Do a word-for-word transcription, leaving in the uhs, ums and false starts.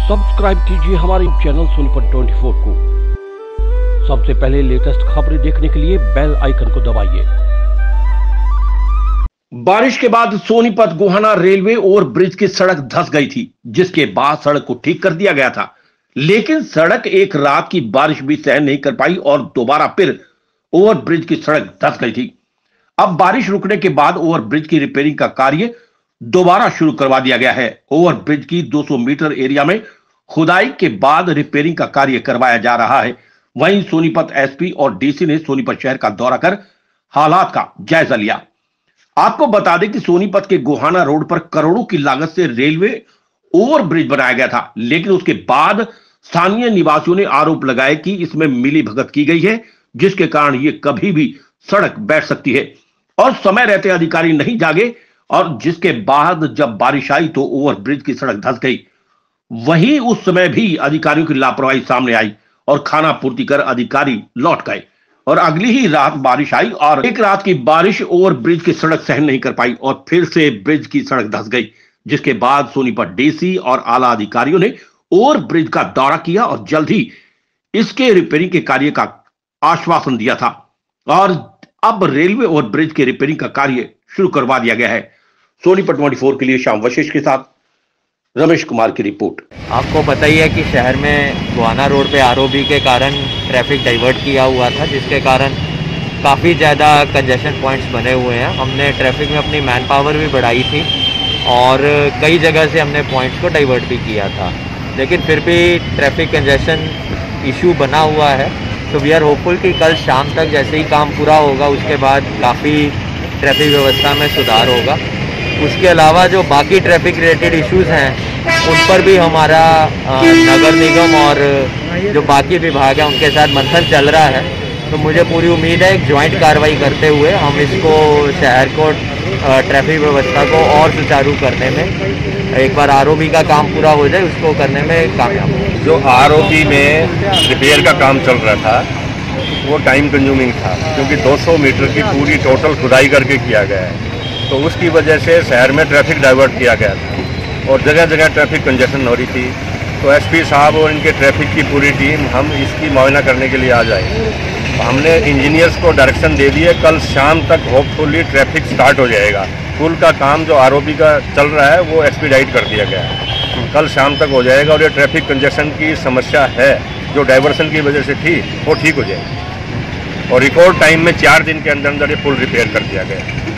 Subscribe कीजिए हमारे channel Sonipat चौबीस को। सबसे पहले लेटेस्ट खबरें देखने के लिए बेल आइकन को दबाइए। बारिश के बाद Sonipat Gohana railway over bridge की सड़क धंस गई थी, जिसके बाद सड़क को ठीक कर दिया गया था। लेकिन सड़क एक रात की बारिश भी सहन नहीं कर पाई और दोबारा फिर ओवर ब्रिज की सड़क धंस गई थी। अब बारिश रुकने के बाद ओवर ब्रिज की रिपेयरिंग का कार्य दोबारा शुरू करवा दिया गया है। ओवर ब्रिज की दो सौ मीटर एरिया में खुदाई के बाद रिपेयरिंग का कार्य करवाया जा रहा है। वहीं सोनीपत एसपी और डीसी ने सोनीपत शहर का दौरा कर हालात का जायजा लिया। आपको बता दें कि सोनीपत के गोहाना रोड पर करोड़ों की लागत से रेलवे ओवर ब्रिज बनाया गया था, लेकिन उसके बाद स्थानीय निवासियों ने आरोप लगाया कि इसमें मिली भगत की गई है, जिसके कारण यह कभी भी सड़क बैठ सकती है और समय रहते अधिकारी नहीं जागे, और जिसके बाद जब बारिश आई तो ओवर ब्रिज की सड़क धंस गई। वहीं उस समय भी अधिकारियों की लापरवाही सामने आई और खाना पूर्ति कर अधिकारी लौट गए और अगली ही रात बारिश आई और एक रात की बारिश ओवर ब्रिज की सड़क सहन नहीं कर पाई और फिर से ब्रिज की सड़क धंस गई, जिसके बाद सोनीपत डीसी और आला अधिकारियों ने ओवर ब्रिज का दौरा किया और जल्द ही इसके रिपेयरिंग के कार्य का आश्वासन दिया था और अब रेलवे ओवर ब्रिज के रिपेयरिंग का कार्य शुरू करवा दिया गया है। सोनीपत चौबीस के लिए श्याम वशिष्ठ के साथ रमेश कुमार की रिपोर्ट। आपको पता ही है कि शहर में गोहाना रोड पे आरओबी के कारण ट्रैफिक डाइवर्ट किया हुआ था, जिसके कारण काफ़ी ज़्यादा कंजेशन पॉइंट्स बने हुए हैं। हमने ट्रैफिक में अपनी मैन पावर भी बढ़ाई थी और कई जगह से हमने पॉइंट्स को डाइवर्ट भी किया था, लेकिन फिर भी ट्रैफिक कंजेशन इशू बना हुआ है। तो वी आर होपफुल कि कल शाम तक जैसे ही काम पूरा होगा उसके बाद काफ़ी ट्रैफिक व्यवस्था में सुधार होगा। उसके अलावा जो बाकी ट्रैफिक रिलेटेड इश्यूज़ हैं उन पर भी हमारा नगर निगम और जो बाकी विभाग हैं उनके साथ मंथन चल रहा है। तो मुझे पूरी उम्मीद है एक ज्वाइंट कार्रवाई करते हुए हम इसको शहर को ट्रैफिक व्यवस्था को और सुचारू करने में, एक बार आरओबी का काम पूरा हो जाए उसको करने में कामयाब हो। जो आरओबी में रिपेयर का काम चल रहा था वो टाइम कंज्यूमिंग था, क्योंकि दो सौ मीटर की पूरी टोटल खुदाई करके किया गया है। तो उसकी वजह से शहर में ट्रैफिक डाइवर्ट किया गया था और जगह जगह ट्रैफिक कंजेशन हो रही थी। तो एसपी साहब और इनके ट्रैफिक की पूरी टीम हम इसकी मुआयना करने के लिए आ जाएंगे। तो हमने इंजीनियर्स को डायरेक्शन दे दिए, कल शाम तक होपफुली ट्रैफिक स्टार्ट हो जाएगा। पुल का काम जो आरओबी का चल रहा है वो एक्सपीडाइट कर दिया गया है, कल शाम तक हो जाएगा और ये ट्रैफिक कंजेशन की समस्या है जो डाइवर्सन की वजह से थी वो ठीक हो जाएगी और रिकॉर्ड टाइम में चार दिन के अंदर अंदर ये पुल रिपेयर कर दिया गया।